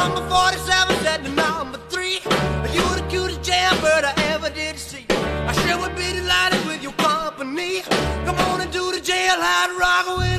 number 47 said to number 3, you were the cutest jailbird I ever did see. I sure would be delighted with your company. Come on and do the jailhouse rock with